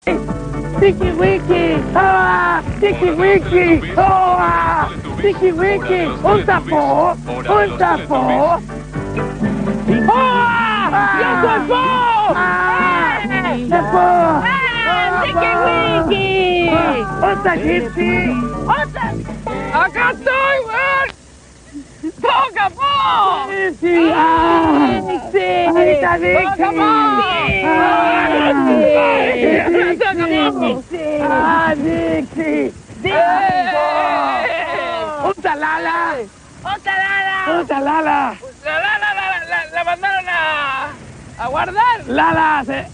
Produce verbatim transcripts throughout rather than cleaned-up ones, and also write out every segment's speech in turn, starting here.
Tiki Wiki! Ah! Tiki Wiki! Oh! Ah! Tiki Wiki! Un tapó! Un tapó! ¡Oh! ¡Yo soy Po! ¡Ah! ¡Tapó! ¡Ah! ¡Tiki Wiki! ¡Otra Gypsy! ¡Otra! ¡Acá estoy, weón! ¡Toca, Po! ¡Sí! ¡Ah! ¡Sí! ¡Ahí está Dixie! ¡Toca, Po! ¡Sí! ¡Ah, Dixie! ¡Otra Lala! ¡Otra Lala! ¡Otra Lala! ¡La Lala la, la, la mandaron a... a guardar! ¡Lala! Se...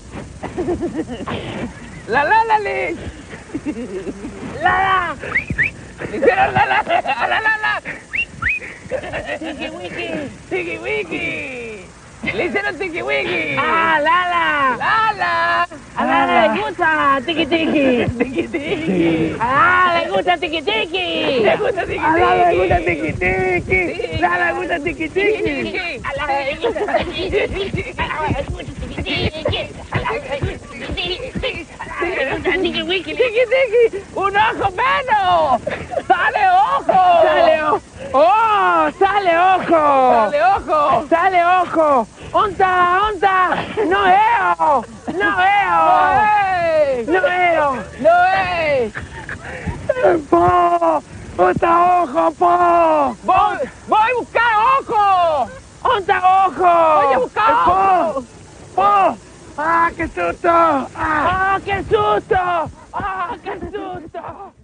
¡La Lala le... ¡Lala! ¡Le hicieron Lala a la Lala! ¡Tiki Wiki! ¡Tiki Wiki! ¡Le hicieron Tiki Wiki! ¡Ah, Lala! ¡Lala! ¡A Lala le gusta Tiki Tiki! ¡Tiki Tiki! ¡A Lala le gusta Tiki Tiki! ¡Le gusta Tiki Tiki! ¡A Lala le gusta Tiki Tiki! ¡Lala le gusta Tiki Tiki! ¡A Lala le gusta Tiki Tiki! ¡A Lala le gusta Tiki Tiki! ¡A Lala le gusta Tiki Tiki! ¡A Lala le gusta Tiki Wiki! ¡Tiki Tiki! ¡Un ojo menos! ¡Sale ojo! ¡Sale ojo! ¡Oh! ¡Sale ojo! ¡Sale ojo! ¡Sale ojo! ¡Onta! ¡Onta! ¡No veo! ¡No veo! ¡No veo! ¡No es! ¡Po! ¡Onta ojo, Po! ¡Voy! ¡Voy a buscar ojo! ¡Onta ojo! ¡Voy a buscar ¡El Po! ojo! ¡Po! ¡Ah, qué susto! ¡Ah! ¡Ah, qué susto! ¡Ah, qué susto!